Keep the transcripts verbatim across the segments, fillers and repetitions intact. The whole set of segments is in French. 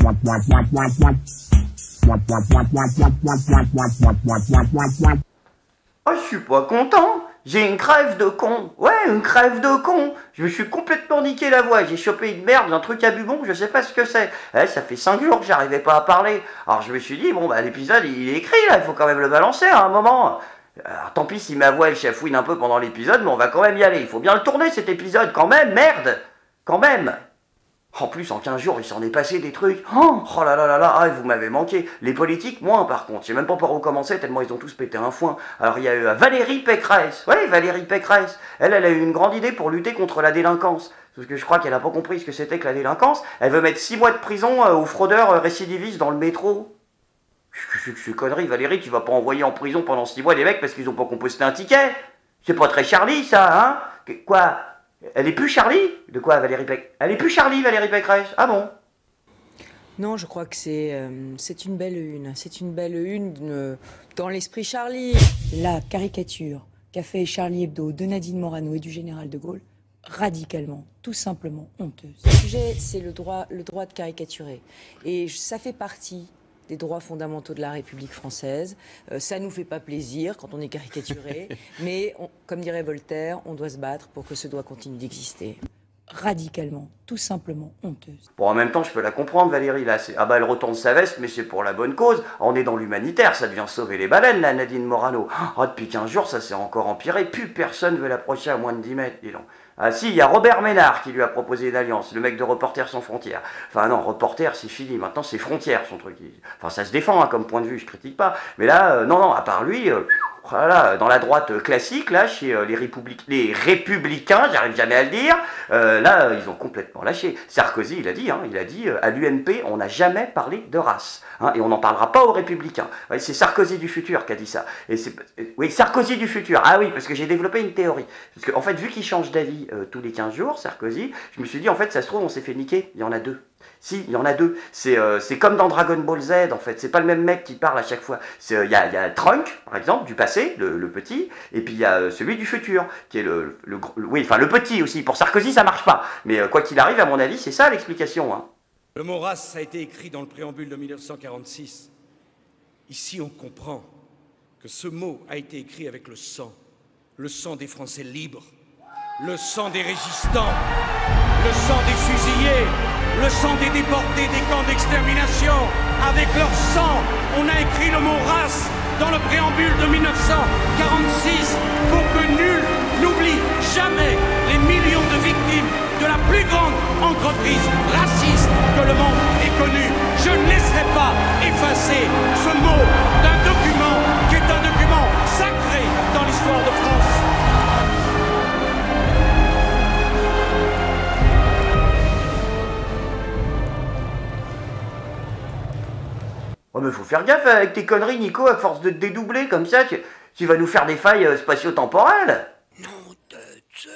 Oh, je suis pas content. J'ai une crève de con. Ouais, une crève de con. Je me suis complètement niqué la voix. J'ai chopé une merde, un truc à bubon, je sais pas ce que c'est. Eh, ça fait cinq jours que j'arrivais pas à parler. Alors je me suis dit, bon, bah l'épisode, il est écrit, là, il faut quand même le balancer à un moment. Alors tant pis si ma voix, elle chafouine un peu pendant l'épisode, mais on va quand même y aller. Il faut bien le tourner, cet épisode, quand même, merde. Quand même. En plus, en quinze jours, il s'en est passé des trucs. Oh, oh là là là là, ah, vous m'avez manqué. Les politiques, moins par contre. Je sais même pas par où commencer, tellement ils ont tous pété un foin. Alors il y a eu euh, Valérie Pécresse. Oui, Valérie Pécresse. Elle, elle a eu une grande idée pour lutter contre la délinquance. Parce que je crois qu'elle a pas compris ce que c'était que la délinquance. Elle veut mettre six mois de prison euh, aux fraudeurs euh, récidivistes dans le métro. C'est que c'est connerie, Valérie, tu vas pas envoyer en prison pendant six mois des mecs parce qu'ils ont pas composté un ticket. C'est pas très Charlie, ça, hein? Quoi? Elle est plus Charlie? De quoi, Valérie Pécresse? Elle est plus Charlie, Valérie Pécresse? Ah bon? Non, je crois que c'est euh, c'est une belle une. C'est une belle une euh, dans l'esprit Charlie. La caricature qu'a fait Charlie Hebdo de Nadine Morano et du général de Gaulle, radicalement, tout simplement honteuse. Le sujet, c'est le droit, le droit de caricaturer. Et ça fait partie des droits fondamentaux de la République française. Euh, ça nous fait pas plaisir quand on est caricaturé, mais on, comme dirait Voltaire, on doit se battre pour que ce droit continue d'exister. Radicalement, tout simplement honteuse. Bon, en même temps, je peux la comprendre, Valérie, là. Ah bah, elle retourne sa veste, mais c'est pour la bonne cause. On est dans l'humanitaire, ça devient sauver les baleines, là, Nadine Morano. Oh, depuis quinze jours, ça s'est encore empiré. Plus personne veut l'approcher à moins de dix mètres, dis donc. Ah si, il y a Robert Ménard qui lui a proposé une alliance, le mec de Reporters sans frontières. Enfin non, Reporters, c'est fini, maintenant c'est frontières, son truc. Enfin, ça se défend, hein, comme point de vue, je critique pas. Mais là, euh, non, non, à part lui... Euh, Voilà, dans la droite classique, là, chez les, Républi les Républicains, j'arrive jamais à le dire, euh, là, ils ont complètement lâché. Sarkozy, il a dit, hein, il a dit, euh, à l'U M P, on n'a jamais parlé de race, hein, et on n'en parlera pas aux Républicains. Ouais, c'est Sarkozy du futur qui a dit ça. Et euh, oui, Sarkozy du futur, ah oui, parce que j'ai développé une théorie. Parce qu'en en fait, vu qu'il change d'avis euh, tous les quinze jours, Sarkozy, je me suis dit, en fait, ça se trouve, on s'est fait niquer, il y en a deux. Si, il y en a deux. C'est euh, comme dans Dragon Ball Z, en fait. C'est pas le même mec qui parle à chaque fois. Il euh, y, a, y a Trunk, par exemple, du passé, le, le petit, et puis il y a euh, celui du futur, qui est le, le, le... Oui, enfin, le petit aussi. Pour Sarkozy, ça marche pas. Mais euh, quoi qu'il arrive, à mon avis, c'est ça l'explication. Hein. Le mot race a été écrit dans le préambule de mille neuf cent quarante-six. Ici, on comprend que ce mot a été écrit avec le sang. Le sang des Français libres. Le sang des résistants. Le sang des fusillés. Le sang des déportés des camps d'extermination. Avec leur sang, on a écrit le mot race dans le préambule de mille neuf cent quarante-six pour que nul n'oublie jamais les millions de victimes de la plus grande entreprise raciste que le monde ait connue. Je ne laisserai pas effacer ce mot d'un document qui est un document sacré dans l'histoire de France. Oh mais faut faire gaffe avec tes conneries, Nico, à force de te dédoubler comme ça, tu, tu vas nous faire des failles euh, spatio-temporelles. Non de Zeus.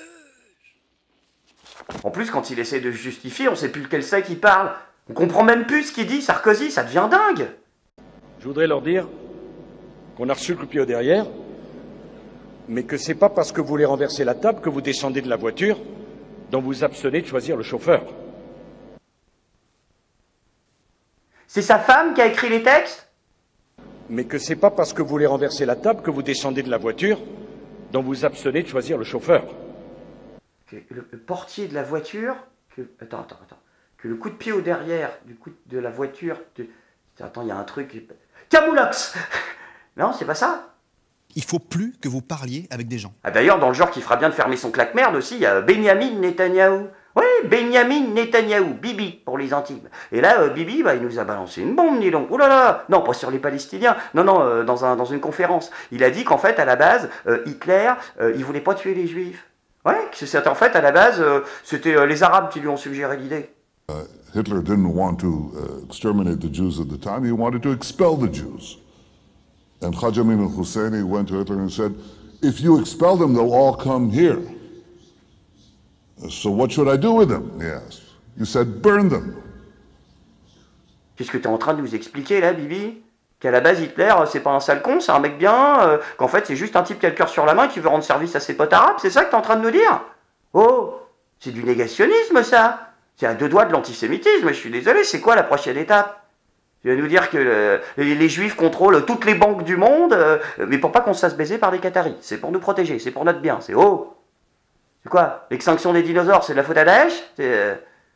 En plus, quand il essaie de se justifier, on sait plus lequel c'est qui parle. On comprend même plus ce qu'il dit, Sarkozy, ça devient dingue. Je voudrais leur dire qu'on a reçu le coup de pied au derrière, mais que c'est pas parce que vous voulez renverser la table que vous descendez de la voiture dont vous abstenez de choisir le chauffeur. C'est sa femme qui a écrit les textes? Mais que c'est pas parce que vous voulez renverser la table que vous descendez de la voiture dont vous abstenez de choisir le chauffeur. Que le, le portier de la voiture... Que, attends, attends, attends. Que le coup de pied au derrière du coup de la voiture... De, attends, il y a un truc... Camoulox. Non, c'est pas ça? Il faut plus que vous parliez avec des gens. Ah, d'ailleurs, dans le genre qui fera bien de fermer son claque-merde aussi, il y a Benyamin Netanyahou. Oui, Benyamin Netanyahou, Bibi, pour les intimes. Et là, euh, Bibi, bah, il nous a balancé une bombe, dis donc. Ouh là là. Non, pas sur les Palestiniens. Non, non, euh, dans, un, dans une conférence. Il a dit qu'en fait, à la base, euh, Hitler, euh, il voulait pas tuer les Juifs. Ouais, que c'était en fait, à la base, euh, c'était euh, les Arabes qui lui ont suggéré l'idée. Uh, Hitler didn't want to uh, exterminate the Jews at the time. He wanted to expel the Jews. And Khaja Amin al-Husseini went to Hitler and said, if you expel them, they'll all come here. So what should I do with them? He asked. You said, burn them. Qu'est-ce que tu es en train de nous expliquer là, Bibi? Qu'à la base, Hitler, c'est pas un sale con, c'est un mec bien, euh, qu'en fait, c'est juste un type qui a le cœur sur la main et qui veut rendre service à ses potes arabes, c'est ça que tu es en train de nous dire? Oh, c'est du négationnisme, ça. C'est à deux doigts de l'antisémitisme, je suis désolé, c'est quoi la prochaine étape? Tu vas nous dire que le, les, les Juifs contrôlent toutes les banques du monde, euh, mais pour pas qu'on se fasse baiser par des Qataris. C'est pour nous protéger, c'est pour notre bien, c'est oh. C'est quoi? L'extinction des dinosaures, c'est de la faute à Daesh? C'est euh,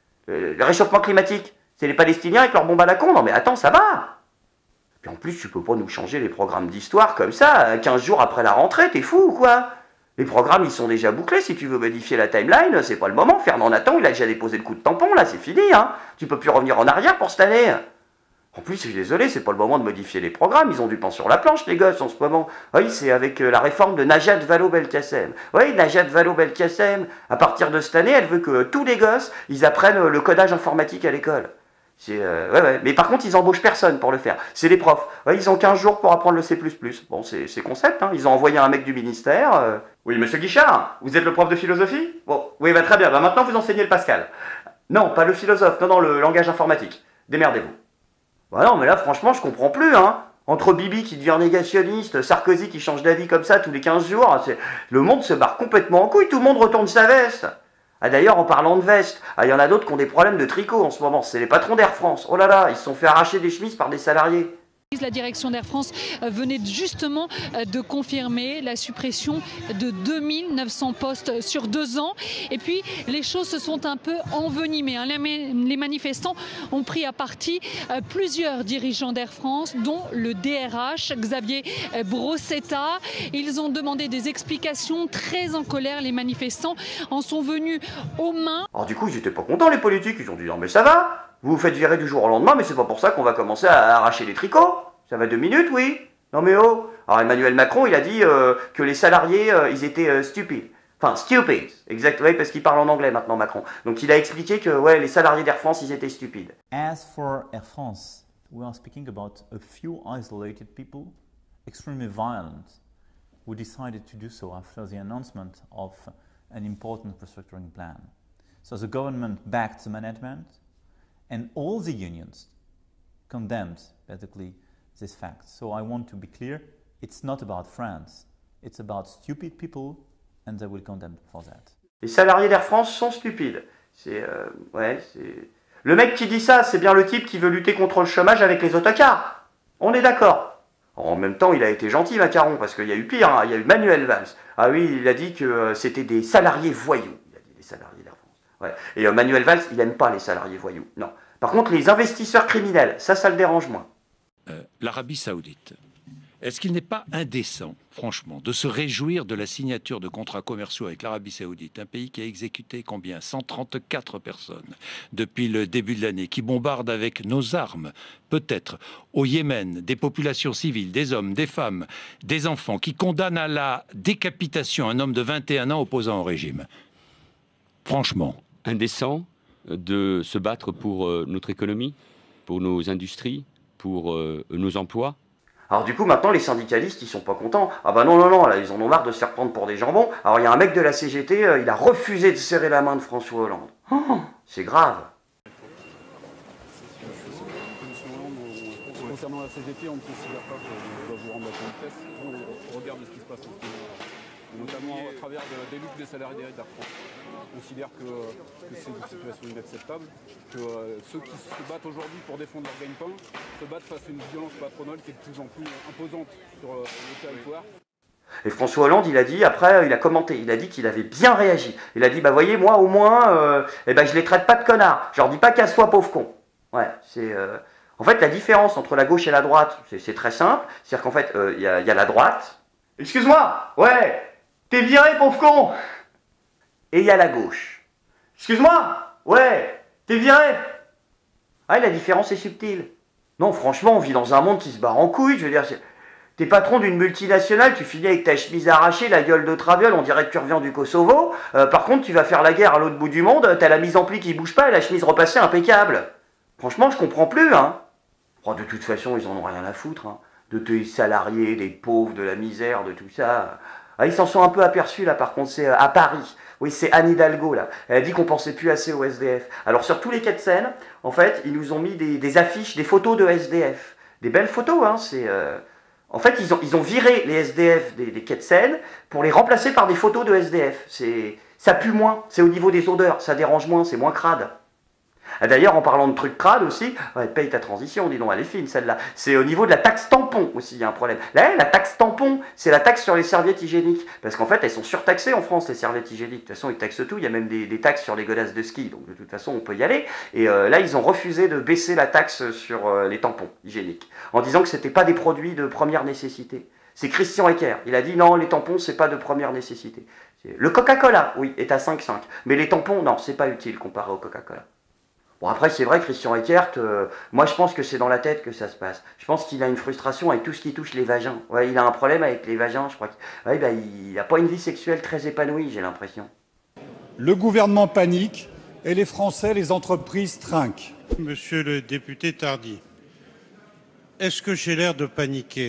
le réchauffement climatique, c'est les Palestiniens avec leurs bombes à la con? Non mais attends, ça va. Puis en plus, tu peux pas nous changer les programmes d'histoire comme ça, quinze jours après la rentrée, t'es fou ou quoi? Les programmes, ils sont déjà bouclés, si tu veux modifier la timeline, c'est pas le moment. Fernand Nathan, il a déjà déposé le coup de tampon, là, c'est fini, hein. Tu peux plus revenir en arrière pour cette année. En plus, je suis désolé, c'est pas le moment de modifier les programmes, ils ont du pain sur la planche, les gosses, en ce moment. Oui, c'est avec euh, la réforme de Najat Vallaud-Belkacem. Oui, Najat Vallaud-Belkacem, à partir de cette année, elle veut que tous les gosses, ils apprennent euh, le codage informatique à l'école. C'est, euh, ouais, ouais. Mais par contre, ils embauchent personne pour le faire. C'est les profs. Ouais, ils ont quinze jours pour apprendre le C plus plus. Bon, c'est, c'est concept, hein. Ils ont envoyé un mec du ministère. Euh... Oui, monsieur Guichard, vous êtes le prof de philosophie? Bon, oui, bah très bien. Bah, maintenant, vous enseignez le Pascal. Non, pas le philosophe, non, non, le langage informatique. Démerdez-vous. Bah non, mais là, franchement, je comprends plus, hein. Entre Bibi qui devient négationniste, Sarkozy qui change d'avis comme ça tous les quinze jours, c'est... le monde se barre complètement en couille, tout le monde retourne sa veste. Ah d'ailleurs, en parlant de veste, il y en a d'autres qui ont des problèmes de tricot en ce moment, c'est les patrons d'Air France. Oh là là, ils se sont fait arracher des chemises par des salariés. La direction d'Air France venait justement de confirmer la suppression de deux mille neuf cents postes sur deux ans. Et puis, les choses se sont un peu envenimées. Les manifestants ont pris à partie plusieurs dirigeants d'Air France, dont le D R H, Xavier Brossetta. Ils ont demandé des explications. Très en colère, les manifestants en sont venus aux mains. Alors du coup, ils n'étaient pas contents, les politiques. Ils ont dit non mais ça va. Vous vous faites virer du jour au lendemain, mais c'est pas pour ça qu'on va commencer à arracher les tricots. Ça va deux minutes, oui. Non mais oh. Alors Emmanuel Macron, il a dit euh, que les salariés, euh, ils étaient euh, stupides. Enfin, stupid. Exactement, parce qu'il parle en anglais maintenant, Macron. Donc il a expliqué que ouais, les salariés d'Air France, ils étaient stupides. As for Air France, we are speaking about a few isolated people, extremely violent, who decided to do so after the announcement of an important restructuring plan. So the government backed the management. And all the unions condemned, basically, this fact. So I want to be clear, it's not about France. It's about stupid people, and they will condemn for that. Les salariés d'Air France sont stupides. C'est... Euh, ouais, c'est... Le mec qui dit ça, c'est bien le type qui veut lutter contre le chômage avec les autocars. On est d'accord. En même temps, il a été gentil, Macron, parce qu'il y a eu pire, hein. Il y a eu Manuel Valls. Ah oui, il a dit que euh, c'était des salariés voyous. Il a dit des salariés d'Air France. Ouais. Et euh, Manuel Valls, il n'aime pas les salariés voyous. Non. Par contre, les investisseurs criminels, ça, ça le dérange moins. Euh, L'Arabie Saoudite. Est-ce qu'il n'est pas indécent, franchement, de se réjouir de la signature de contrats commerciaux avec l'Arabie Saoudite, un pays qui a exécuté combien? cent trente-quatre personnes depuis le début de l'année, qui bombarde avec nos armes, peut-être, au Yémen, des populations civiles, des hommes, des femmes, des enfants, qui condamne à la décapitation un homme de vingt et un ans opposant au régime. Franchement. Indécent de se battre pour euh, notre économie, pour nos industries, pour euh, nos emplois. Alors du coup, maintenant, les syndicalistes, ils sont pas contents. Ah bah non, non, non, là, ils en ont marre de se faire prendre pour des jambons. Alors il y a un mec de la C G T, euh, il a refusé de serrer la main de François Hollande. Oh, c'est grave. Concernant la C G T, on ne considère pas qu'on doit vous rendre la politesse. On regarde ce qui se passe en ce moment, notamment à travers de, des luttes des salariés d'Air France. On considère que, que c'est une situation inacceptable, que euh, ceux qui se battent aujourd'hui pour défendre leur gagne-pain se battent face à une violence patronale qui est de plus en plus imposante sur euh, le territoire. Et François Hollande, il a dit, après, il a commenté, il a dit qu'il avait bien réagi. Il a dit, bah voyez, moi au moins, euh, eh ben, je les traite pas de connards. Je leur dis pas casse-toi, pauvre con. Ouais, c'est... Euh... En fait, la différence entre la gauche et la droite, c'est très simple. C'est-à-dire qu'en fait, il euh, y, y a la droite. Excuse-moi, ouais, t'es viré, pauvre con. Et il y a la gauche. Excuse-moi, ouais, t'es viré. Ah, la différence est subtile. Non, franchement, on vit dans un monde qui se barre en couille. Je veux dire, t'es patron d'une multinationale, tu finis avec ta chemise arrachée, la gueule de traviole, on dirait que tu reviens du Kosovo. Euh, par contre, tu vas faire la guerre à l'autre bout du monde, t'as la mise en pli qui bouge pas et la chemise repassée impeccable. Franchement, je comprends plus, hein. Oh, de toute façon, ils en ont rien à foutre, hein. De tes salariés, des pauvres, de la misère, de tout ça. Ah, ils s'en sont un peu aperçus, là, par contre, c'est euh, à Paris. Oui, c'est Anne Hidalgo, là. Elle a dit qu'on pensait plus assez aux S D F. Alors, sur tous les quais de Seine, en fait, ils nous ont mis des, des affiches, des photos de S D F. Des belles photos, hein, c'est... Euh... En fait, ils ont, ils ont viré les S D F des, des quais de Seine pour les remplacer par des photos de S D F. C'est, ça pue moins, c'est au niveau des odeurs, ça dérange moins, c'est moins crade. Ah, d'ailleurs, en parlant de trucs crades aussi, ouais, paye ta transition, dis donc, elle est fine celle-là. C'est au niveau de la taxe tampon aussi, il y a un problème. Là, la taxe tampon, c'est la taxe sur les serviettes hygiéniques. Parce qu'en fait, elles sont surtaxées en France, les serviettes hygiéniques. De toute façon, ils taxent tout, il y a même des, des taxes sur les godasses de ski, donc de toute façon, on peut y aller. Et euh, là, ils ont refusé de baisser la taxe sur euh, les tampons hygiéniques, en disant que c'était pas des produits de première nécessité. C'est Christian Eckert, il a dit non, les tampons, c'est pas de première nécessité. Le Coca-Cola, oui, est à cinq virgule cinq, mais les tampons, non, c'est pas utile comparé au Coca-Cola. Bon, après, c'est vrai, Christian Eckert, euh, moi je pense que c'est dans la tête que ça se passe. Je pense qu'il a une frustration avec tout ce qui touche les vagins. Ouais, il a un problème avec les vagins, je crois qu'il ouais, bah, il n'a pas une vie sexuelle très épanouie, j'ai l'impression. Le gouvernement panique et les Français, les entreprises trinquent. Monsieur le député Tardy, est-ce que j'ai l'air de paniquer?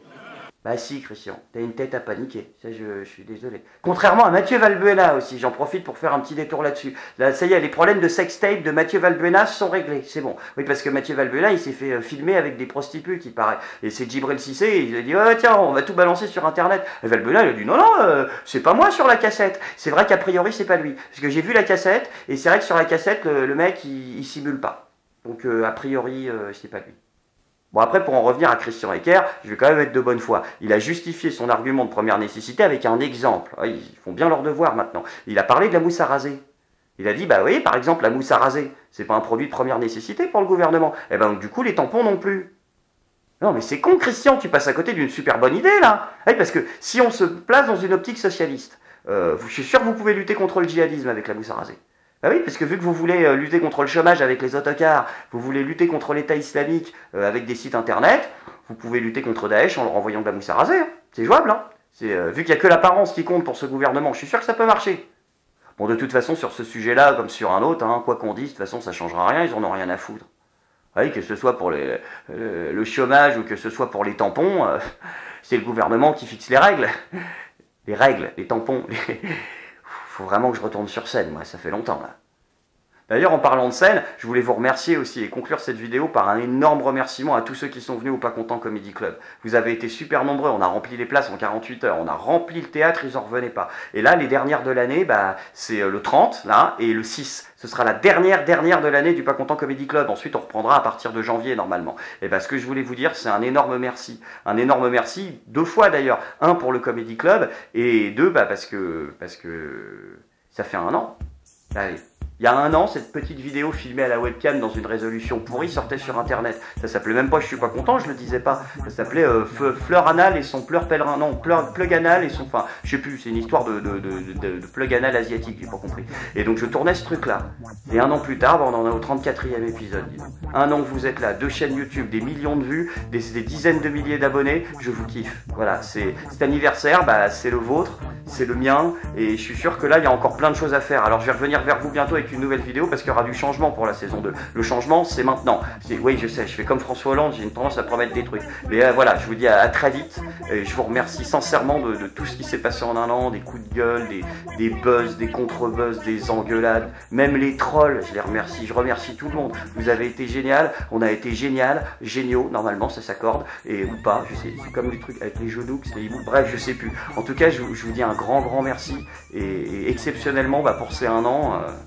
Bah si, Christian, t'as une tête à paniquer, ça je, je suis désolé. Contrairement à Mathieu Valbuena aussi, j'en profite pour faire un petit détour là-dessus. Là, ça y est, les problèmes de sextape de Mathieu Valbuena sont réglés, c'est bon. Oui, parce que Mathieu Valbuena, il s'est fait euh, filmer avec des prostituées, il paraît. Et c'est Djibril Cissé, il a dit, oh tiens, on va tout balancer sur Internet. Et Valbuena, il a dit, non, non, euh, c'est pas moi sur la cassette. C'est vrai qu'a priori, c'est pas lui. Parce que j'ai vu la cassette, et c'est vrai que sur la cassette, le, le mec, il, il simule pas. Donc, euh, a priori, euh, c'est pas lui. Bon, après, pour en revenir à Christian Eckert, je vais quand même être de bonne foi. Il a justifié son argument de première nécessité avec un exemple. Ils font bien leur devoir maintenant. Il a parlé de la mousse à raser. Il a dit, bah oui, par exemple, la mousse à raser, c'est pas un produit de première nécessité pour le gouvernement. Et ben, du coup, les tampons non plus. Non, mais c'est con, Christian, tu passes à côté d'une super bonne idée, là. Oui, parce que si on se place dans une optique socialiste, euh, je suis sûr que vous pouvez lutter contre le djihadisme avec la mousse à raser. Ah oui, parce que vu que vous voulez lutter contre le chômage avec les autocars, vous voulez lutter contre l'État islamique euh, avec des sites internet, vous pouvez lutter contre Daesh en leur envoyant de la mousse à raser. Hein. C'est jouable, hein. Euh, vu qu'il n'y a que l'apparence qui compte pour ce gouvernement, je suis sûr que ça peut marcher. Bon, de toute façon, sur ce sujet-là, comme sur un autre, hein, quoi qu'on dise, de toute façon, ça ne changera rien, ils en ont rien à foutre. Oui, que ce soit pour les, euh, le chômage ou que ce soit pour les tampons, euh, c'est le gouvernement qui fixe les règles. Les règles, les tampons, les... Faut vraiment que je retourne sur scène, moi, ça fait longtemps, là. D'ailleurs, en parlant de scène, je voulais vous remercier aussi et conclure cette vidéo par un énorme remerciement à tous ceux qui sont venus au Pas Content Comedy Club. Vous avez été super nombreux, on a rempli les places en quarante-huit heures, on a rempli le théâtre, ils n'en revenaient pas. Et là, les dernières de l'année, bah, c'est le trente, là, et le six. Ce sera la dernière, dernière de l'année du Pas Content Comedy Club. Ensuite, on reprendra à partir de janvier, normalement. Et bah, ce que je voulais vous dire, c'est un énorme merci. Un énorme merci, deux fois d'ailleurs. Un pour le Comedy Club, et deux, bah, parce que, parce que ça fait un an. Allez. Il y a un an, cette petite vidéo filmée à la webcam dans une résolution pourrie sortait sur internet. Ça s'appelait même pas « Je suis pas content », je le disais pas. Ça s'appelait euh, « Fleur anal et son pleur pèlerin ». Non, pleur, plug anal et son... Enfin, je sais plus, c'est une histoire de, de, de, de, de plug anal asiatique, j'ai pas compris. Et donc je tournais ce truc-là. Et un an plus tard, bah, on en est au trente-quatrième épisode. Un an que vous êtes là, deux chaînes YouTube, des millions de vues, des, des dizaines de milliers d'abonnés, je vous kiffe. Voilà, c'est cet anniversaire, bah, c'est le vôtre, c'est le mien, et je suis sûr que là, il y a encore plein de choses à faire. Alors je vais revenir vers vous bientôt avec une nouvelle vidéo parce qu'il y aura du changement pour la saison deux. Le changement, c'est maintenant. Oui, je sais, je fais comme François Hollande, j'ai une tendance à promettre des trucs. Mais euh, voilà, je vous dis à, à très vite. Et je vous remercie sincèrement de, de tout ce qui s'est passé en un an, des coups de gueule, des, des buzz, des contre-buzz, des engueulades, même les trolls, je les remercie. Je remercie tout le monde. Vous avez été génial, on a été génial, géniaux, normalement ça s'accorde, et ou pas, je sais, c'est comme les trucs avec les genoux, les hiboux, bref, je sais plus. En tout cas, je, je vous dis un grand, grand merci. Et, et exceptionnellement, bah, pour ces un an, euh,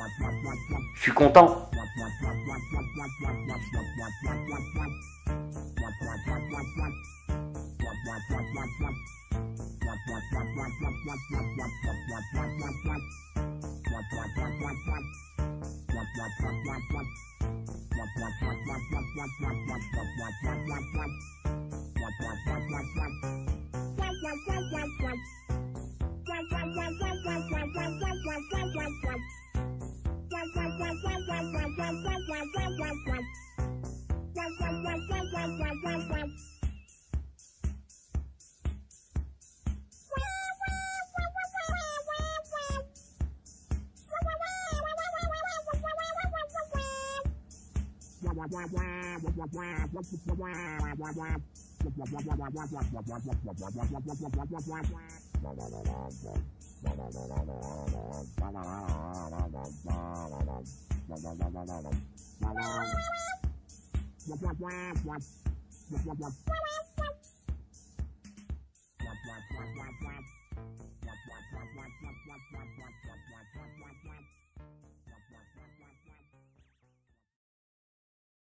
je suis content.